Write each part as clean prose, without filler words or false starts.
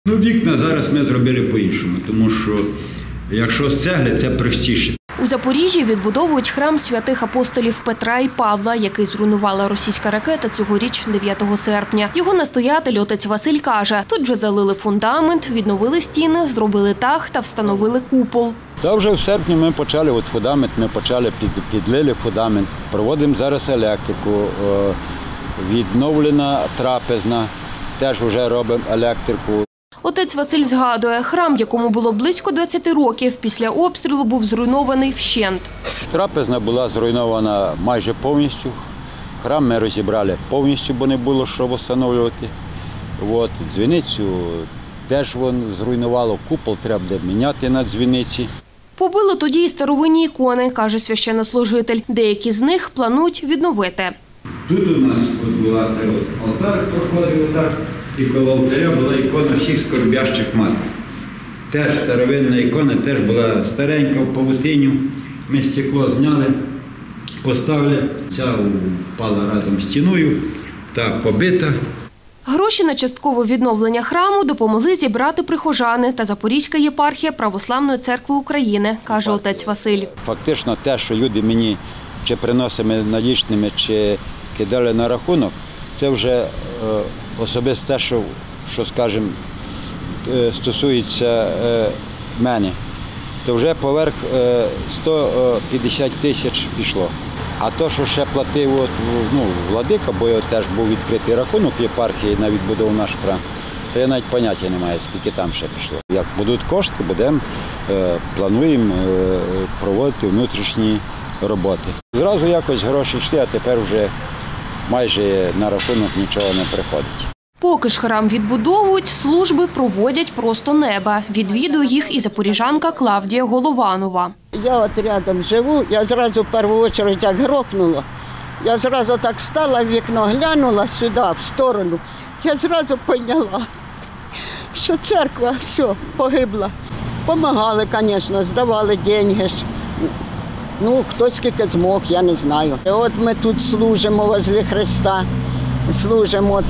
Вікна зараз ми зробили по-іншому, тому що якщо з цегли, це простіше. У Запоріжжі відбудовують храм святих апостолів Петра і Павла, який зруйнувала російська ракета цьогоріч 9 серпня. Його настоятель отець Василь каже, тут вже залили фундамент, відновили стіни, зробили дах та встановили купол. Та вже в серпні ми почали фундамент, підлили фундамент, проводимо зараз електрику, відновлена трапезна, теж вже робимо електрику. Отець Василь згадує, храм, якому було близько 20 років, після обстрілу був зруйнований вщент. Трапезна була зруйнована майже повністю. Храм ми розібрали повністю, бо не було що встановлювати. Дзвіницю теж зруйнувало, купол треба буде міняти на дзвіниці. Побило тоді і старовинні ікони, каже священнослужитель. Деякі з них планують відновити. Тут у нас була алтар, проходив отак, і коло алтаря була ікона всіх скорбящих матір. Теж старовинна ікона, теж була старенька, в павутиню. Ми стекло зняли, поставили, ця впала разом з стіною, так побита. Гроші на часткове відновлення храму допомогли зібрати прихожани та Запорізька єпархія Православної церкви України, каже отець Василь. Фактично те, що люди мені чи приносили налічними, чи кидали на рахунок, це вже особисто те, що скажімо, стосується мене. То вже поверх 150 тисяч пішло. А то, що ще платив владика, бо його теж був відкритий рахунок в єпархії на відбудову наш храм, то я навіть поняття не маю, скільки там ще пішло. Як будуть кошти, плануємо проводити внутрішні роботи. Зразу якось гроші йшли, а тепер вже майже на рахунок нічого не приходить. Поки ж храм відбудовують, служби проводять просто неба. Відвідує їх і запоріжанка Клавдія Голованова. Я от рядом живу, я зразу в першу чергу як грохнула. Я зразу так встала, в вікно глянула сюди, в сторону. Я зразу поняла, що церква все, погибла. Помагали, звісно, здавали гроші. Хто скільки змог, я не знаю. От ми тут служимо возле Христа. Служимо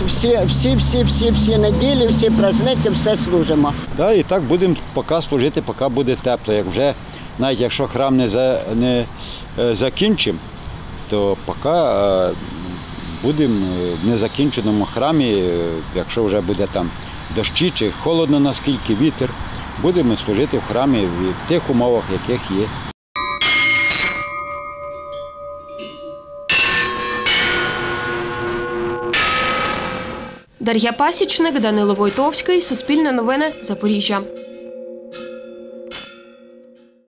всі неділі, всі праздники, все служимо. І так будемо поки служити, поки буде тепло. Як вже, навіть якщо храм не закінчимо, то поки будемо в незакінченому храмі, якщо вже буде там дощі чи холодно наскільки, вітер, будемо служити в храмі в тих умовах, яких є. Дар'я Пасічник, Данило Войтовський, Суспільне новини, Запоріжжя.